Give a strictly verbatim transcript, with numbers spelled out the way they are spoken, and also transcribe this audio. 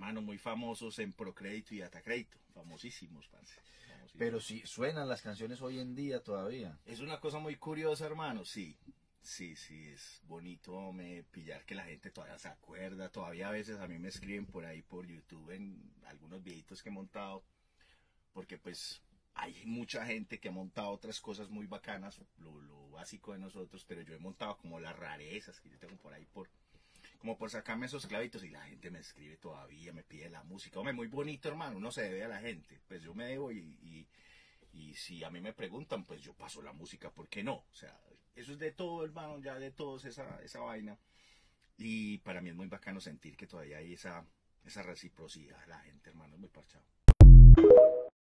hermano, muy famosos en Procrédito y Datacrédito, famosísimos, parce. Famosísimos. Pero si suenan las canciones hoy en día todavía. Es una cosa muy curiosa, hermano, sí. Sí, sí, es bonito me pillar que la gente todavía se acuerda. Todavía a veces a mí me escriben por ahí por YouTube en algunos videitos que he montado. Porque pues hay mucha gente que ha montado otras cosas muy bacanas, lo, lo básico de nosotros, pero yo he montado como las rarezas que yo tengo por ahí por como por sacarme esos clavitos y la gente me escribe todavía, me pide la música. Hombre, muy bonito, hermano, uno se debe a la gente. Pues yo me debo y, y, y si a mí me preguntan, pues yo paso la música, ¿por qué no? O sea, eso es de todo, hermano, ya de todos esa, esa vaina. Y para mí es muy bacano sentir que todavía hay esa, esa reciprocidad de la gente, hermano, es muy parchado.